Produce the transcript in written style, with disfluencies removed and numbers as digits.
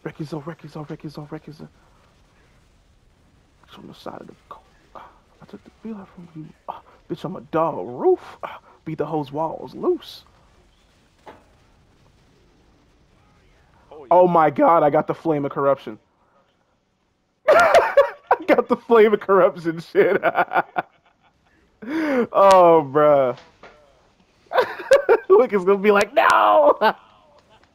Rekizo. It's on the side of the car. I took the wheel from you. Bitch, I'm a dog. Roof. Beat the hoes walls loose. Oh Oh yeah. my god, I got the flame of corruption. I got the flame of corruption shit. Oh, bruh. Wick is gonna be like, no!